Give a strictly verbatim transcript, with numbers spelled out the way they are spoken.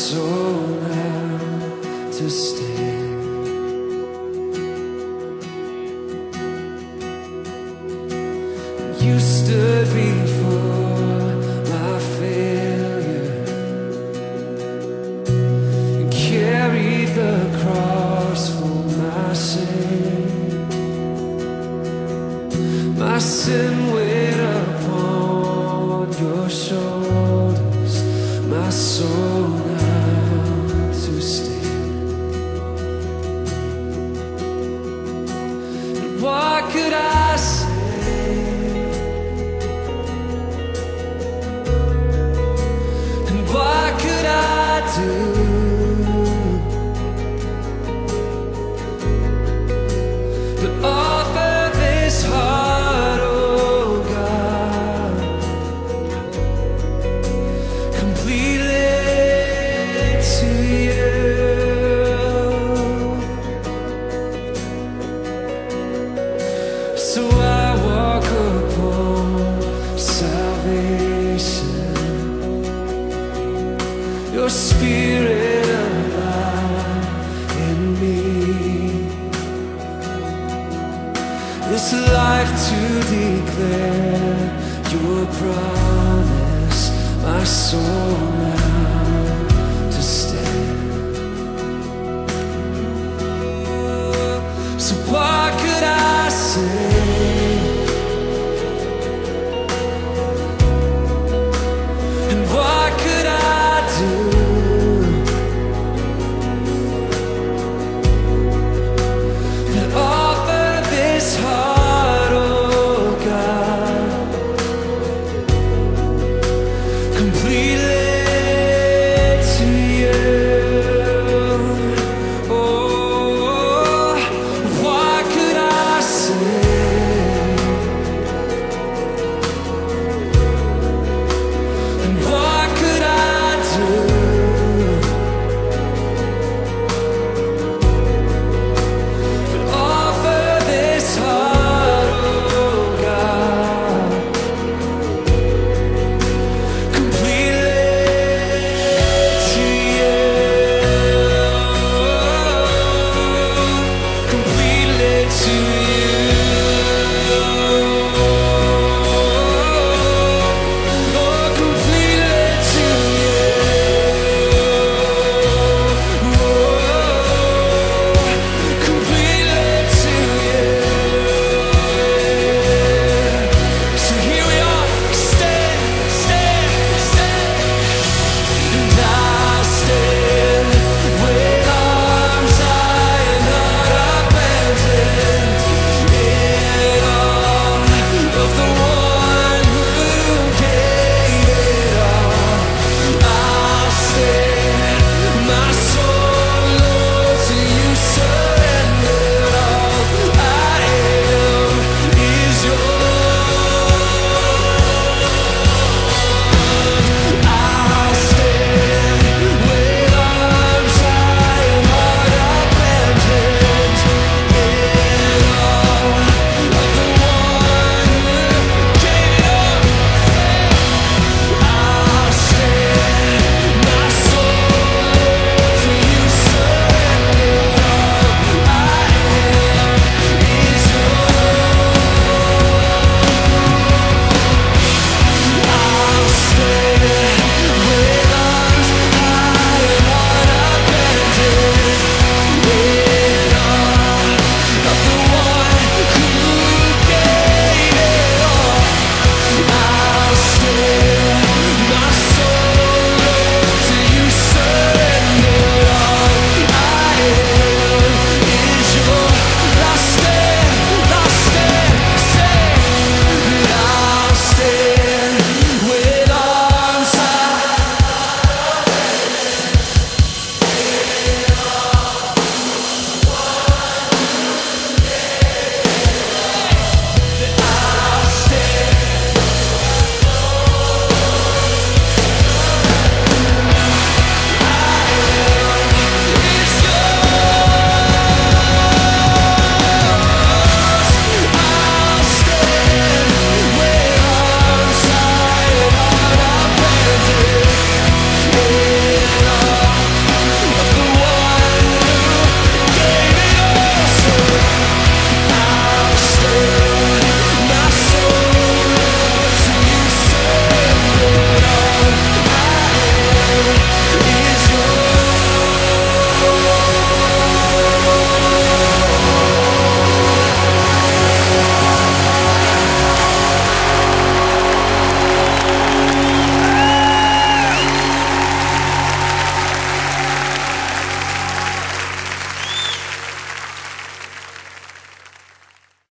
soul now to stand. You stood before my failure and carried the cross for my sin. My sin weighed upon your shoulders, my soul now to stand. And what could I say? And what could I do? But offer this heart, oh God, completely to you. So I walk upon salvation, your spirit alive in me, this life to declare your promise, my soul